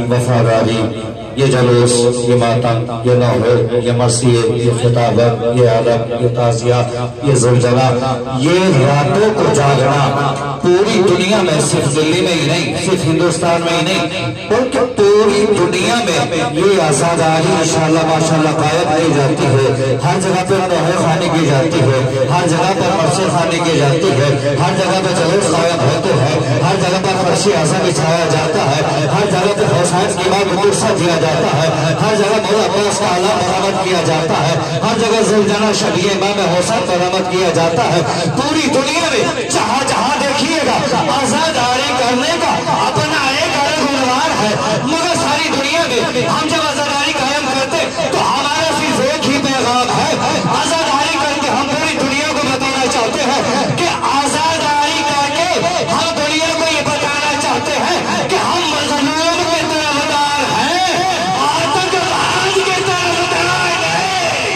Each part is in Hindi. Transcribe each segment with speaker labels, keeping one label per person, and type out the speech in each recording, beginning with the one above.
Speaker 1: वफादारी, ये जलूस, ये मातम, ये नौहे, ये मसीह, ये खिताबत, ये अदब, ये ताजिया, ये जुलझला, ये रातों को जागना पूरी दुनिया में, सिर्फ दिल्ली में ही नहीं, सिर्फ हिंदुस्तान में ही नहीं, बल्कि पूरी दुनिया में ये आजादारी इंशाअल्लाह माशाअल्लाह कायम की जाती है। हर जगह पर नौहे खानी की जाती है, हर जगह पर मस्जिद खानी की जाती है, हर जगह पर जलूस कायम होते हैं, हर जगह पर फर्शी आज़म बिछाया जाता है, हर जगह पर हुसैन की बात गुस्सा दिया जाता है, हर जगह मौला अब्बास का आला बरामद किया जाता है, हर जगह जुलझला शबीह इमाम हुसैन बरामद किया जाता है। पूरी दुनिया में जहां जहां देखिएगा आजादारी करने का अपना एक अलग उन्वान है, मगर सारी दुनिया में हम जब आजादारी कायम करते तो हमारा सिर्फ एक ही पैगाम है। आजादारी करके हम पूरी दुनिया को बताना चाहते हैं कि आजादारी करके हम दुनिया को ये बताना चाहते हैं कि हम मजलूम के तरफदार हैं, आतंकवाद के तरफदार हैं।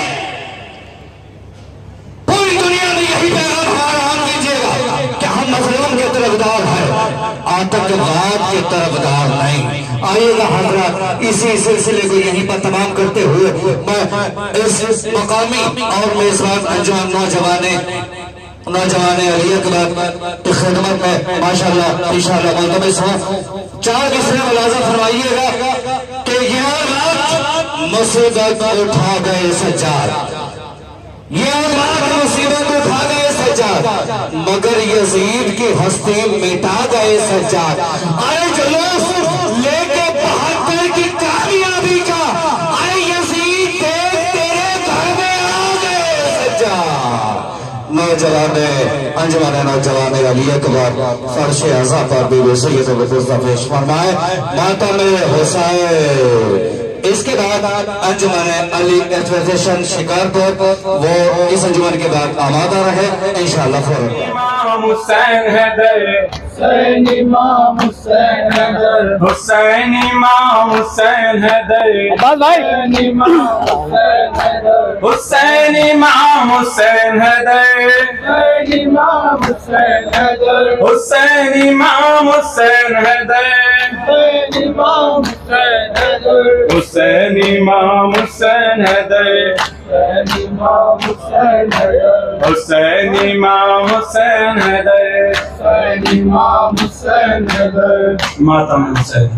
Speaker 1: पूरी दुनिया में यही पैगाम हमारा हम कीजिएगा कि हम मजलूम के तरफदार हैं, आतंकवाद के तरफदार नहीं। आइएगा हजरत, इसी सिलसिले को यहीं पर तमाम करते हुए मैं इस मकामी और मेजबान अंजुमन नौजवान अली अकबर की खिदमत में माशाअल्लाह इंशाअल्लाह मुल्तमिस हूं, चार किस्से मुलाज़ा फरमाइएगा कि ये रात मुसीबत उठा गए सज्जाद, ये रात मुसीबत उठा गए सज्जाद, मगर यजीद की हस्ती मिटा गए सज्जाद। आए जुलूस लेके 72 की कामयाबी का, आए यजीद देख तेरे घर में आ गए सज्जाद। नौजवान अंजुमन नौजवान अली अकबर फर्श अज़ा पर भी सैयद गुलदस्ता पेश फरमाए मातम हुसैन। इसके बाद अंजुमन अली एसोसिएशन शिकारपुर वो इस अंजुमन के बाद आमादा रहे इंशाअल्लाह।
Speaker 2: इमाम हुसैन हैदर, हुसैन इमाम हुसैन हैदर, हुसैन इमाम हुसैन हैदर, अब्बास भाई हुसैन इमाम हुसैन हैदर, हुसैन इमाम हुसैन हैदर, हुसैन इमाम हुसैन हैदर, हुसैन इमाम हुसैन हैदर, हुसैन इमाम हुसैन हैदर, हुसैन इमाम हुसैन हैदर, हुसैन इमाम हुसैन हैदर, हुसैन इमाम हुसैन हैदर, हुसैन इमाम हुसैन हैदर, मातम हुसैन।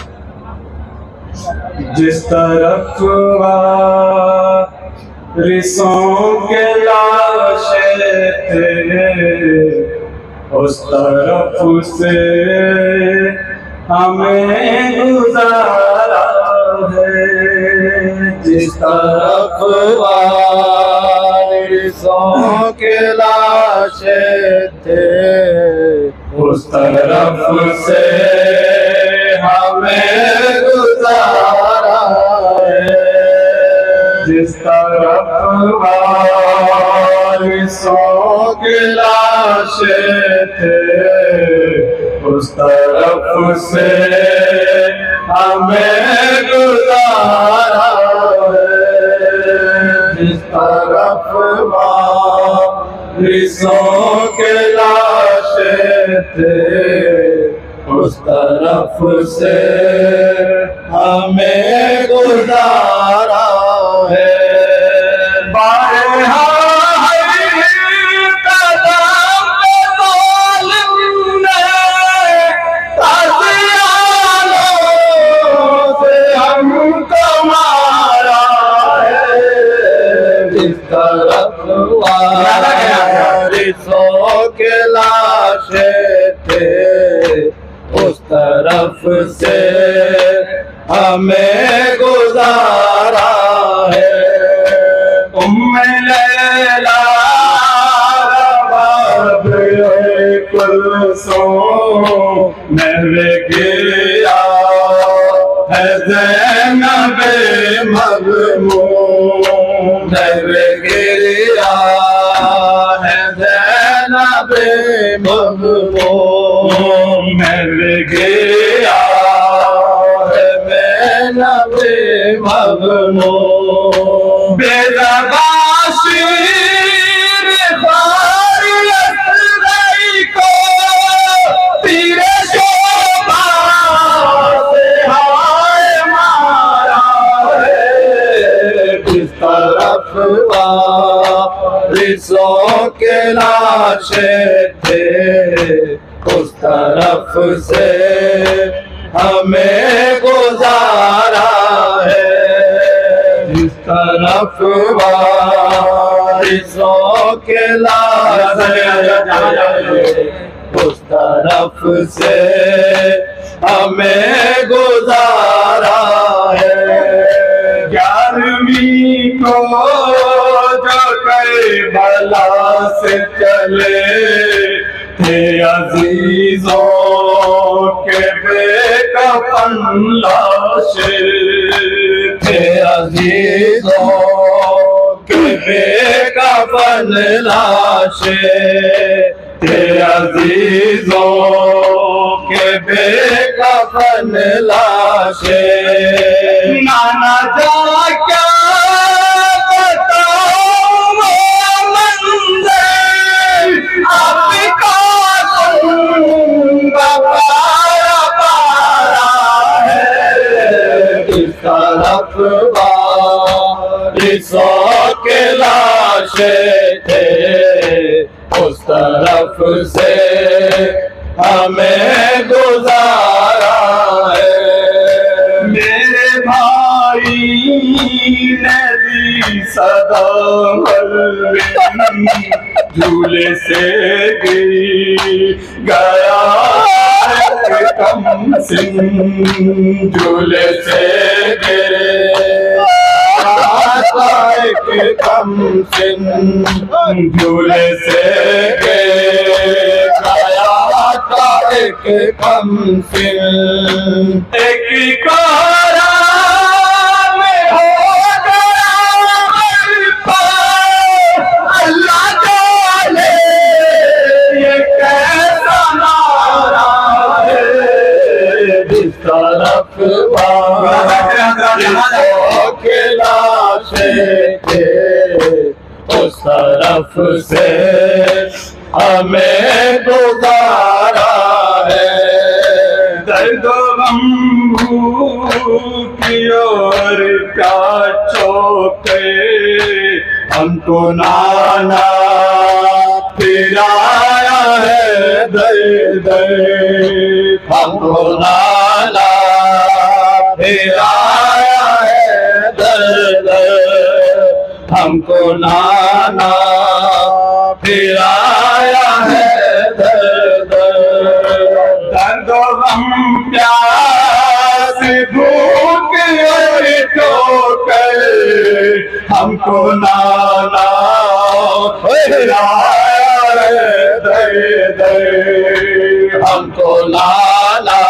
Speaker 2: जिस तरफ वारिसों के लाशें थे उस तरफ से हमें गुजारा है, जिस तरफ वारिसों के लाशें थे उस तरफ से हमें गुजारा है, जिस तरफ वारिसों के लाशें थे उस तरफ से हमें गुजारा है, जिस तरफ वारिसों के लाशें थे उस तरफ से हमें गुजारा है। वारिसों के लाशें थे उस तरफ से हमें गुजारा है। उम्मे लैला कुलसूम मेरे गिया है ज़ैनबे मग़मूम, मेरे गिया है ज़ैनबे मग़मूम, मेरे गिया है ज़ैनबे मग़मूम। बेज़बाशी को पीरे शोभा से वारिसों के लाशें थे, उस तरफ से हमें गुजारा है। जिस तरफ वारिसों के लाशें, उस तरफ से हमें गुजारा है। 11वीं को जो करबला से चले थे अजीजों के बेकफन लाशें, थे अजीजों के बेकफन लाशें, थे अजीजों के बेकफन लाशें। नाना जा क्या बताऊं वो मंज़र, आपका पारा पारा है। इस तरफ वारिसों के लाशें थे, उस तरफ से हमें गुजारा है। मेरे भाई ने दी सदा झूले से गया कम सिंह, झूले से कम सिंह, झूले से गया एक कम सिंह। एक कारा में हो गया अल्लाह जाने ये कैसा नारा है। जिस तरफ वारिसों के लाशें थे, उस तरफ से हमें गुजारा है। दर्द गम की ओर क्या चौके, हमको नाना फिराया है दर्द, हमको नाना फिराया है दर्द, हमको नाना फिराया है दर्द। दर्द गम प्यास भूख और ठोकर, हमको नाना फिराया है दर्द, हमको नाना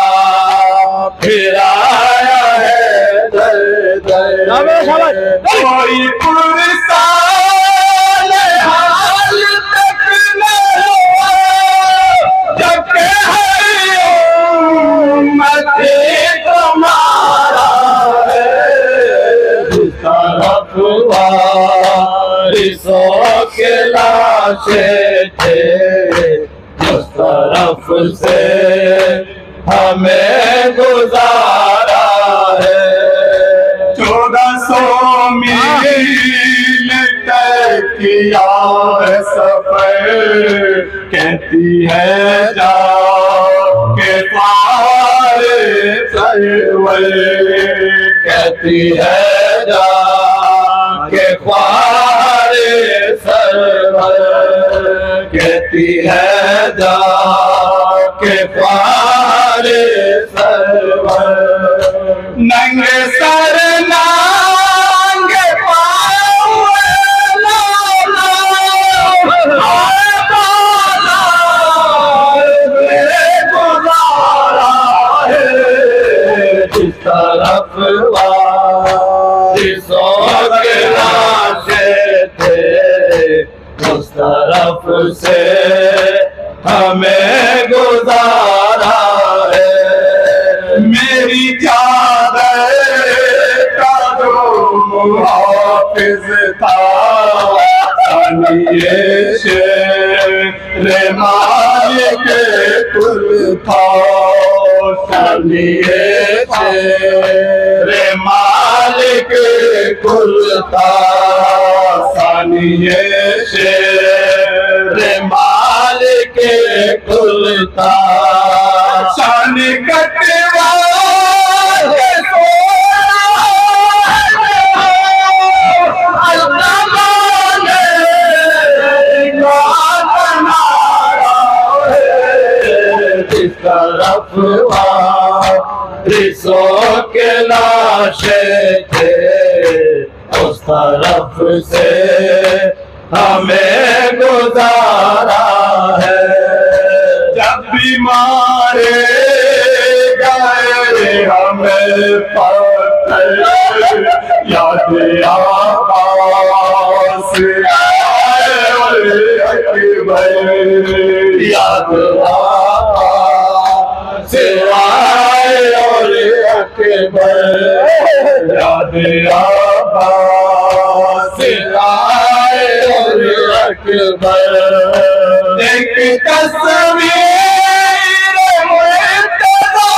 Speaker 2: फिराया है दर्द। कोई पुरसान हाल तक न हुआ जबकि मथे तुम्हारा है। जिस तरफ वारिसों के लाशें थे, उस तरफ से हमें गुजारा है। 1400 मील तय किया है सफर, कहती है जा के पार सरवर, कहती है जा के पार सरवर, कहती है जा के पार सरवर। नंगे सर नांगे पाँव गुजारा है। जिस तरफ वारिसों के लाशें थे, उस तरफ से हमें गुजारा है। मेरी चादर का जो मुहाफिज था, ये शेरे मालिक कुल था, ये शेरे मालिक कुल था, ये शेर मालिक कुलता शान कटवा रिसों के लाशे थे उस तरफ से हमें गुजारा है। जब भी मारे गए हमें पत्थर याद आवाज़ आए अकबर याद आवाज़ आए और अकबर याद आवाज़ आए और अकबर एक तस्वीर मुर्तज़ा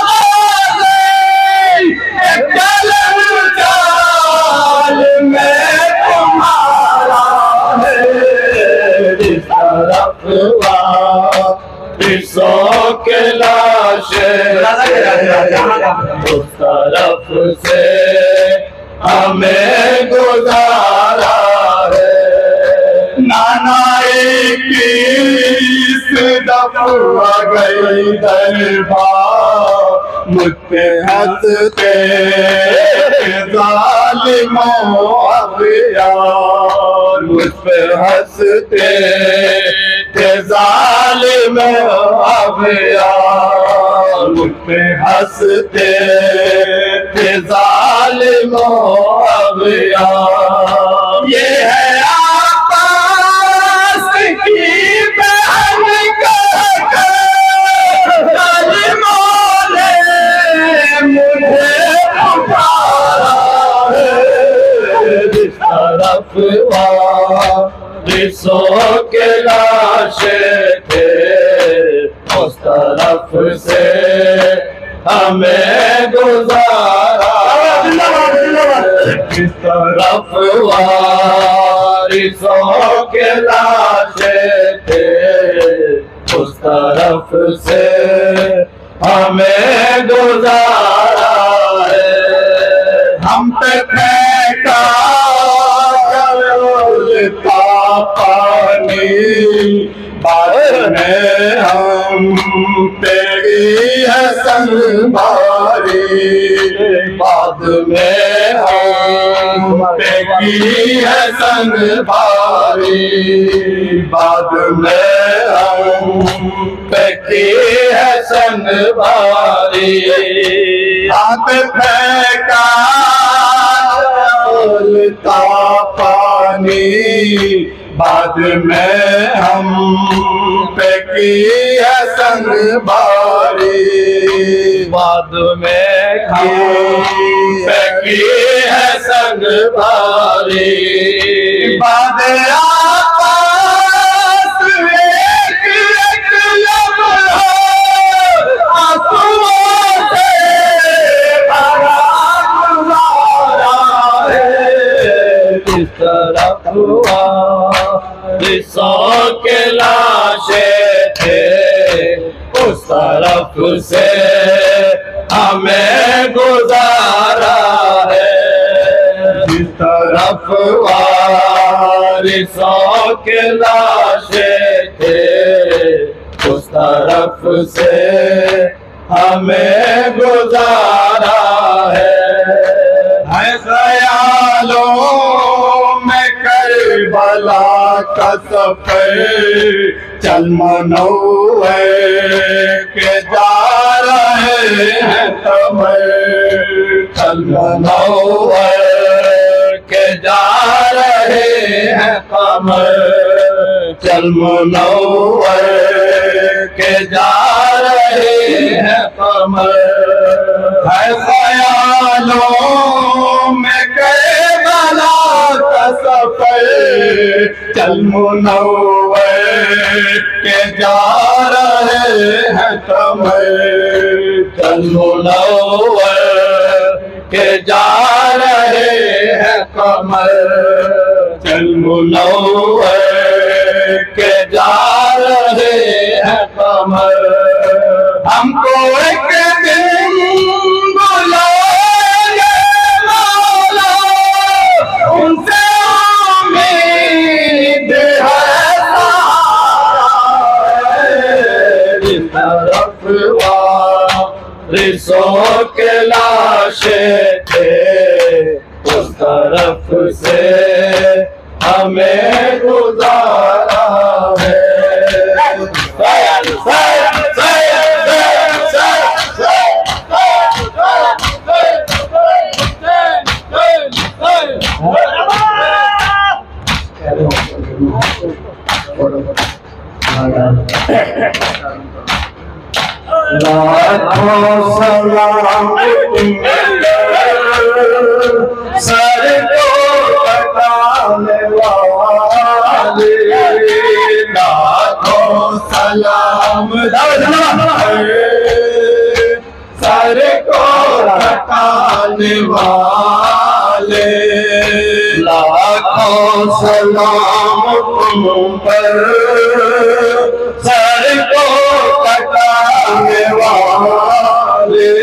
Speaker 2: एक कलम जाल में तुम्हारा है इस तरफ रिसों के लाशे उस तरफ से हमें गुजारा है। नाना इक्कीस दफा गई दरबार मुझ पे हंसते ज़ालिमों अग़यार मुझ पे हंसते ज़ालिमों अग़यार मुझ पे हंसते ज़ालिमों अग़यार। ये है आकाश की बहन ज़ालिमों ने मुझे पुकारा है जिस तरफ रिसों के लाशे थे उस तरफ से हमें गुजारा इस तरफ रिसों के लाशे थे उस तरफ से हमें गुजारा है। हम पे फेंका पानी बाद में हम तेरी है संभारी बाद में हम तेरी है संभारी बाद में हम तेरी है संभारी हाथ फेंका पानी बाद में हम पे की है संगबारी बाद में पे की है संगबारी बाद आकाश एक एक लम्हा आंसुओं से भरा गुजारा है इस तरफ रिसों के लाशे थे उस तरफ से हमें गुजारा है जिस तरफ रिसों के लाशे थे उस तरफ से हमें गुजारा है ख्यालों में करबला का सफर चल मनौए के जा रहे हैं कमर चल मनौए के जा रहे हैं कमर चल मनौए के जा रहे हैं कमर है ख्यालों में करबला का सफर चल मुनव्वर के जा रहे हैं कमर चल मुनव्वर के जा रहे हैं कमर मुनव्वर के जा रहे हैं कमर। हमको एक दिन बुलाएंगे मौला, उनसे उम्मीद है जिस तरफ वारिसों के लाशें थे, उस तरफ से हमें गुजारा है। लाखों सलाम सर को कटाने वाले, लाखों सलाम सर को कटाने वाले, लाखों सलाम तुम पर सर को कटाने वाले,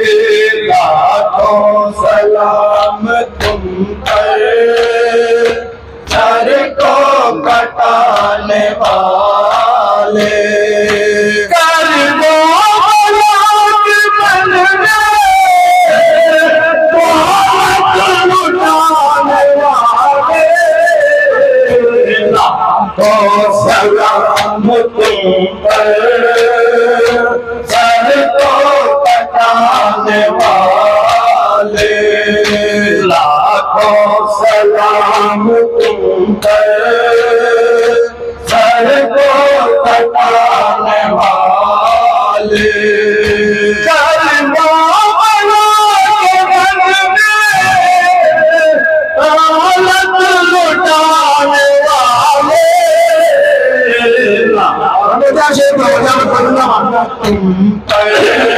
Speaker 2: लाखों सलाम तुम पर सर को कटाने वाले। सलाम तुम पर सर को कटाने वाले, लाखों सलाम तुम पर सर को कटाने वाले। तुम पर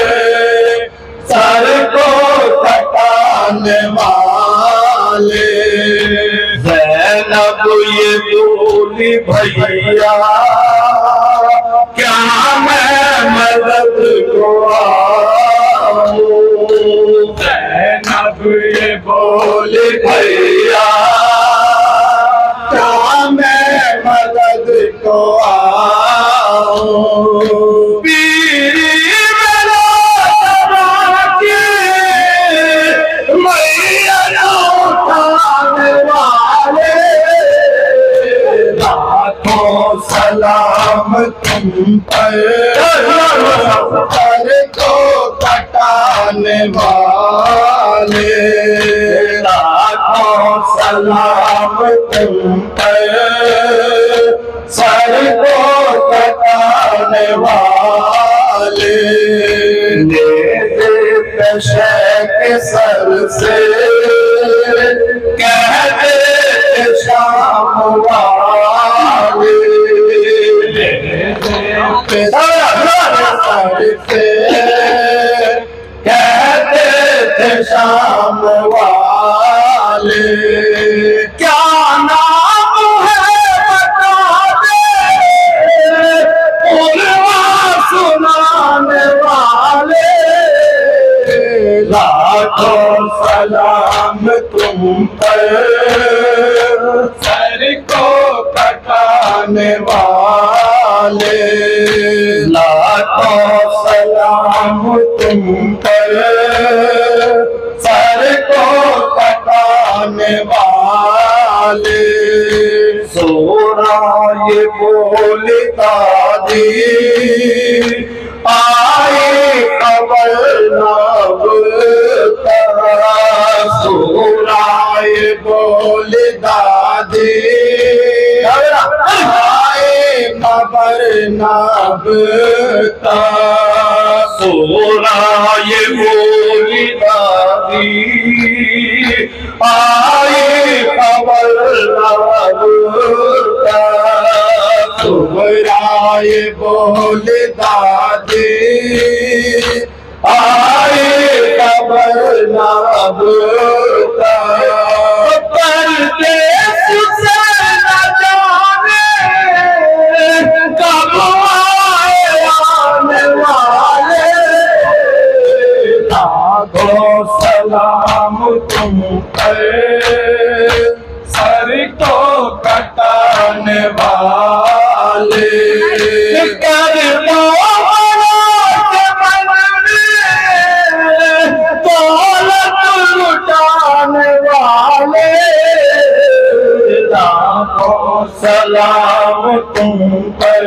Speaker 2: सर को कटाने वाले, ज़ैनब ये बोली भैया क्या मैं मदद को आऊं, ज़ैनब ये बोली भैया क्या मैं मदद को आऊं। सलाम तुम पर सर को कटाने वाले, लाखों सलाम तुम पर सर को कटाने वाले। नेज़े पेशे के सर से कहते शाम वाले, कहते थे शाम वाले। क्या नाम है बता दे उलवा सुनाने वाले, लाखों सलाम तुम पर सर को कटाने वाले, लाखों सलाम तुम पर सर को कटाने वाले। सोरा ये बोलता दी आए खबर नबता, सोरा ये बोल दादी आए खबर नबता, सोरा ये बोल दादी आए खबर नबता, सोरा ये बोल दादी आए खबर नबता। परदेस से सलाम तुम पर, सर को कटाने वाले। दौलत लुटाने वाले, लाखों सलाम तुम पर,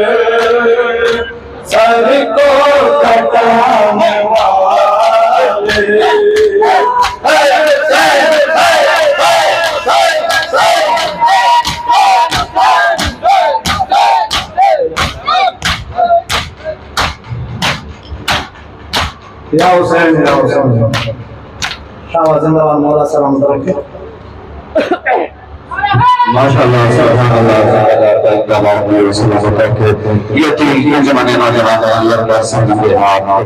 Speaker 2: सर को कटाने वाले।
Speaker 3: या हुसैन या हुसैन शाह जिंदाबाद मौला सलाम रखे।
Speaker 1: माशाअल्लाह सुभान अल्लाह ये 3 जमाने नौजवान अल्लाह का